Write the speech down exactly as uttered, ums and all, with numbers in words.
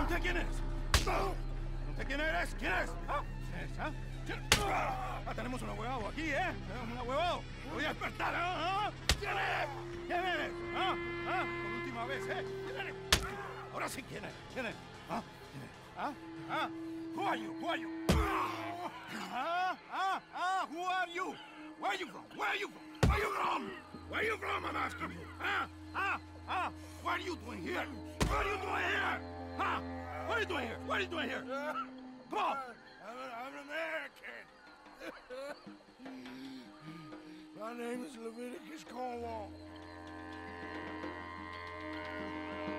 ¿Usted quién es? ¿Usted quién eres? ¿Quién es? ¿Ah? ¿Quién es? ¿Ah? ¿Quién? Ah, tenemos un huevado aquí, ¿eh? Tenemos un huevado. Voy a despertar, ¿ah? ¿Quién eres? ¿Quién eres? ¿Ah? ¿Ah? Por última vez, ¿eh? ¿Quién eres? Ahora sí, ¿quién es? ¿Quién es? ¿Ah? ¿Quién es? ¿Ah? ¿Ah? Who are you? Who are you? Ah, ah, ah, who are you? Where are you from? Where are you from? Where are you from? Where are you from, I'm asking you? Ah, ah, ah, what are you doing here? What are you doing here? Huh? What are you doing here? What are you doing here? Come on. I'm, a, I'm an American. My name is Leviticus Cornwall.